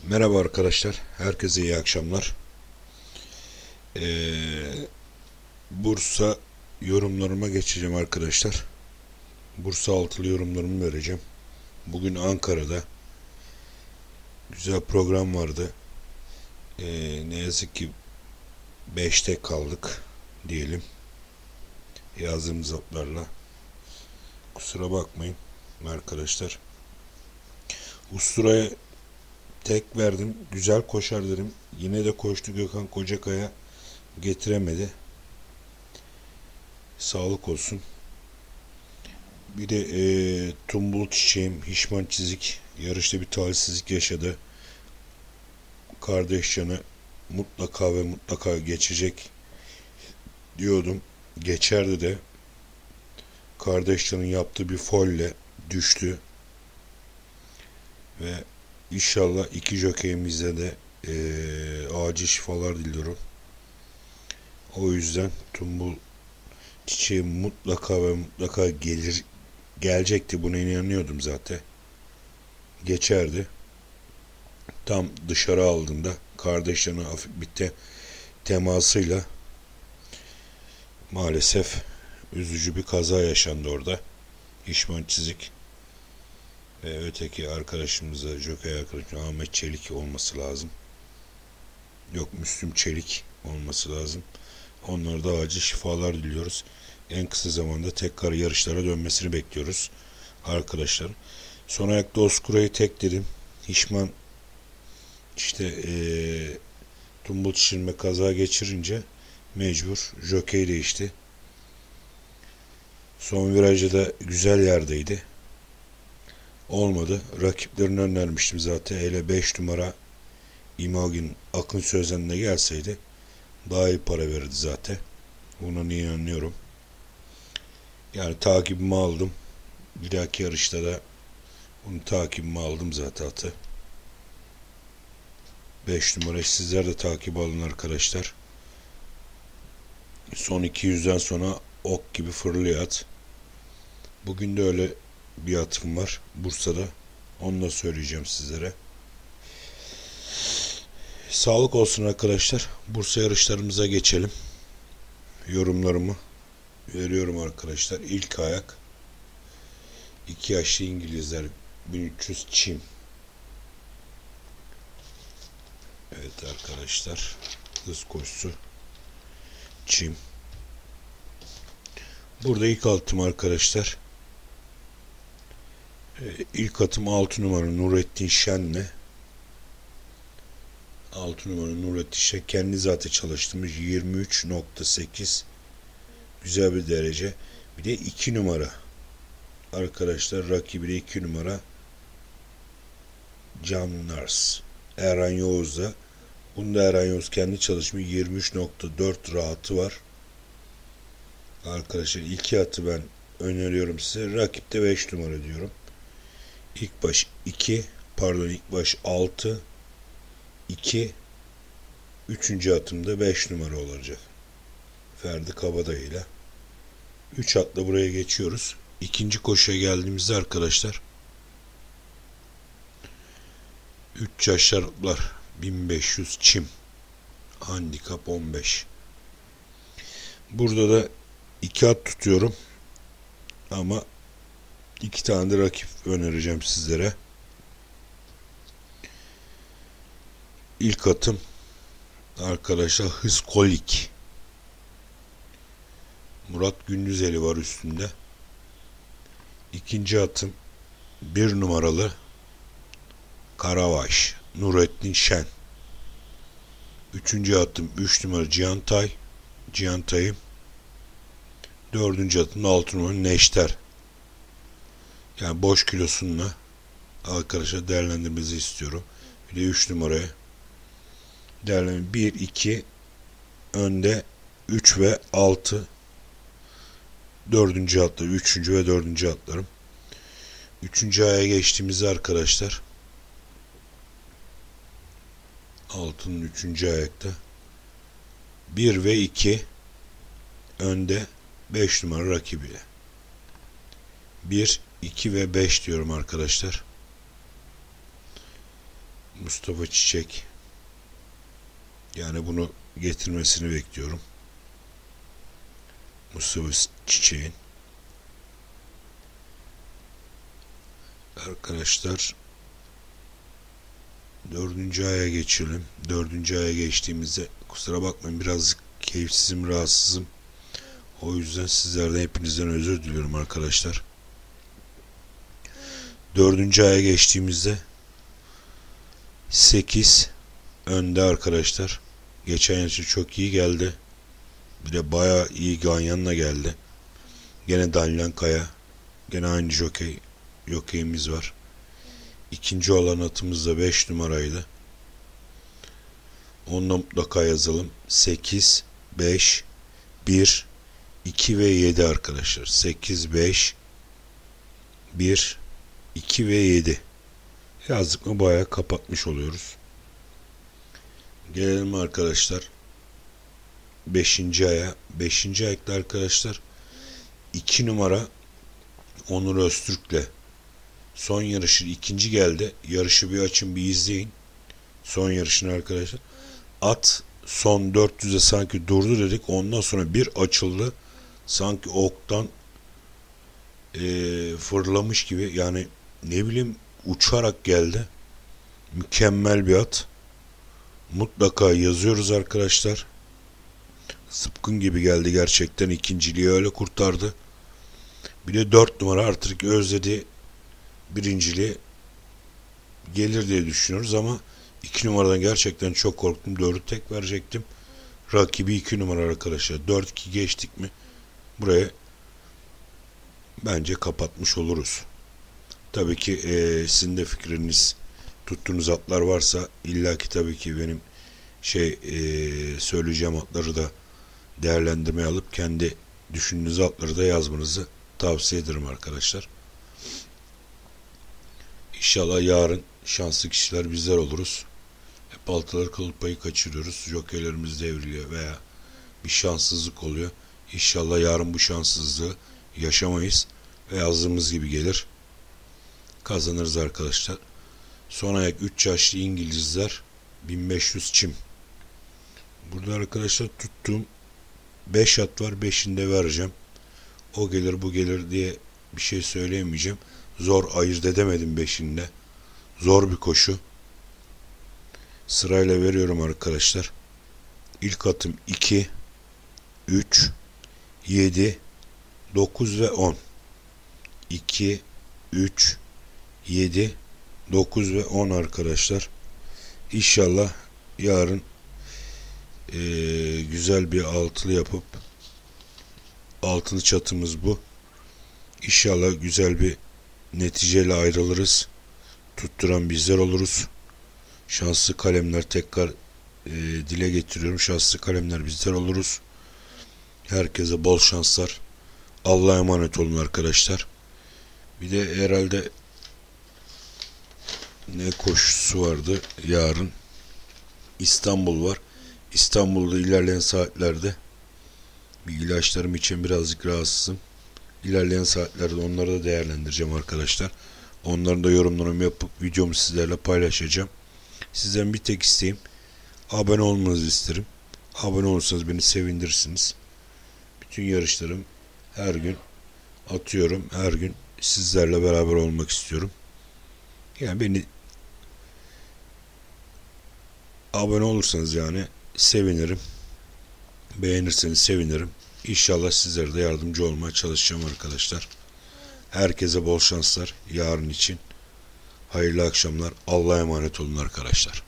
Merhaba arkadaşlar, herkese iyi akşamlar. Bursa yorumlarıma geçeceğim arkadaşlar. Bursa altılı yorumlarımı vereceğim. Bugün Ankara'da güzel program vardı. Ne yazık ki 5'te kaldık diyelim. Yazdığımız haplarla. Kusura bakmayın arkadaşlar. Ustura'ya tek verdim. Güzel koşar dedim. Yine de koştu Gökhan Kocakaya. Getiremedi. Sağlık olsun. Bir de Tumbul Çiçeğim, Hişman Çizik yarışta bir talihsizlik yaşadı. Kardeş canı mutlaka ve mutlaka geçecek diyordum. Geçerdi de kardeş canın yaptığı bir folle düştü. Ve inşallah iki jokeyimize de acil şifalar diliyorum. O yüzden Tumbul Çiçeğim mutlaka ve mutlaka gelecekti, buna inanıyordum zaten. Geçerdi. Tam dışarı aldığında kardeşlerine hafif bir temasıyla maalesef üzücü bir kaza yaşandı orada. İşman Çizik ve öteki arkadaşımıza, Jockey arkadaşım Ahmet Çelik olması lazım. Yok, Müslüm Çelik olması lazım. Onlara da acil şifalar diliyoruz. En kısa zamanda tekrar yarışlara dönmesini bekliyoruz arkadaşlar. Son ayakta Oskura'yı tek dedim. Hişman tumbul şişirme kaza geçirince mecbur jokey değişti. Son virajda da güzel yerdeydi. Olmadı. Rakiplerini önermiştim zaten. Hele 5 numara Imagine Akın Sözen'le gelseydi daha iyi para verirdi zaten. Buna inanıyorum. Yani takibimi aldım. Bir dahaki yarışta da bunu takibimi aldım zaten atı. 5 numara sizler de takip alın arkadaşlar. Son 200'den sonra ok gibi fırlıyor at. Bugün de öyle bir atım var Bursa'da. Onu da söyleyeceğim sizlere. Sağlık olsun arkadaşlar. Bursa yarışlarımıza geçelim. Yorumlarımı veriyorum arkadaşlar. İlk ayak 2 yaşlı İngilizler 1300 çim. Evet arkadaşlar, hız koşusu çim. Burada ilk atım arkadaşlar. İlk atım 6 numara Nurettin Şen'le. 6 numara Nurettin Şen kendi zaten çalıştırmış 23.8, güzel bir derece. Bir de 2 numara arkadaşlar, rakibi de 2 numara Can Nars Erhan Yavuz'da. Bunda Erhan Yavuz kendi çalışmış 23.4 rahatı var. Arkadaşlar iki atı ben öneriyorum size. Rakipte 5 numara diyorum. İlk baş 2, pardon ilk baş 6, 2, 3. atımda 5 numara olacak. Ferdi Kabadayı ile. 3 atla buraya geçiyoruz. İkinci koşuya geldiğimizde arkadaşlar 3 yaşlarlar 1500 çim. Handikap 15. Burada da 2 at tutuyorum. Ama 2 tane de rakip önereceğim sizlere. İlk atım arkadaşlar Hız Kolik. Murat Gündüzeli var üstünde. İkinci atım 1 numaralı Karavaş Nurettin Şen. Üçüncü atım 3 numara Cihantay'ım. Dördüncü atım 6 numara Neşter. Yani boş kilosunla arkadaşlar değerlendirmenizi istiyorum. Bir de 3 numaraya değerlendirme 1, 2 önde 3 ve 6 dördüncü atlar, 3. ve 4. atlarım. 3. aya geçtiğimizde arkadaşlar altının 3. ayakta 1 ve 2 önde 5 numara rakibiyle. 1, 2 ve 5 diyorum arkadaşlar. Mustafa Çiçek. Yani bunu getirmesini bekliyorum. Mustafa Çiçek'in. Arkadaşlar 4. aya geçelim. 4. aya geçtiğimizde kusura bakmayın birazcık keyifsizim, rahatsızım. O yüzden sizlerden hepinizden özür diliyorum arkadaşlar. 4. aya geçtiğimizde 8 önde arkadaşlar. Geçen yıl çok iyi geldi. Bir de bayağı iyi ganyanla geldi. Gene Danlan Kaya. Gene aynı jokeyimiz var. İkinci olan atımız da 5 numaraydı. Onunla mutlaka yazalım. 8, 5, 1, 2 ve 7 arkadaşlar. 8, 5, 1, 2 ve 7. Yazdık mı bayağı kapatmış oluyoruz. Gelelim arkadaşlar 5. aya. 5. ayakta arkadaşlar 2 numara Onur Öztürk'le son yarışı ikinci geldi. Yarışı bir açın, bir izleyin. Son yarışını arkadaşlar. At son 400'e sanki durdu dedik. Ondan sonra bir açıldı. Sanki oktan fırlamış gibi. Yani ne bileyim uçarak geldi. Mükemmel bir at. Mutlaka yazıyoruz arkadaşlar. Zıpkın gibi geldi gerçekten. İkinciliği öyle kurtardı. Bir de 4 numara artık özledi. Birinciliği gelir diye düşünüyoruz ama 2 numaradan gerçekten çok korktum. 4'ü tek verecektim. Rakibi 2 numara arkadaşlar. 4-2 geçtik mi buraya bence kapatmış oluruz. Tabii ki sizin de fikriniz, tuttuğunuz atlar varsa illaki tabii ki benim söyleyeceğim atları da değerlendirmeye alıp kendi düşündüğünüz atları da yazmanızı tavsiye ederim arkadaşlar. İnşallah yarın şanslı kişiler bizler oluruz. Hep altıları kıl payı kaçırıyoruz. Jokerlerimiz devriliyor veya bir şanssızlık oluyor. İnşallah yarın bu şanssızlığı yaşamayız ve yazdığımız gibi gelir. Kazanırız arkadaşlar. Son ayak 3 yaşlı İngilizler 1500 çim. Burada arkadaşlar tuttuğum 5 at var. 5'ini de vereceğim. O gelir bu gelir diye bir şey söyleyemeyeceğim. Zor ayırt edemedim 5'inde. Zor bir koşu. Sırayla veriyorum arkadaşlar. İlk atım 2, 3, 7, 9 ve 10. 2, 3, 7, 9 ve 10 arkadaşlar. İnşallah yarın güzel bir altılı yapıp, altılı çatımız bu. İnşallah güzel bir neticeyle ayrılırız. Tutturan bizler oluruz. Şanslı kalemler tekrar dile getiriyorum. Şanslı kalemler bizler oluruz. Herkese bol şanslar. Allah'a emanet olun arkadaşlar. Bir de herhalde ne koşusu vardı yarın? İstanbul var. İstanbul'da ilerleyen saatlerde bir ilaçlarım için birazcık rahatsızım. İlerleyen saatlerde onları da değerlendireceğim arkadaşlar. Onların da yorumlarımı yapıp videomu sizlerle paylaşacağım. Sizden bir tek isteğim abone olmanızı isterim. Abone olursanız beni sevindirirsiniz. Bütün yarışlarım her gün atıyorum. Her gün sizlerle beraber olmak istiyorum. Yani beni abone olursanız yani sevinirim. Beğenirseniz sevinirim. İnşallah sizlere de yardımcı olmaya çalışacağım arkadaşlar. Herkese bol şanslar yarın için. Hayırlı akşamlar. Allah'a emanet olun arkadaşlar.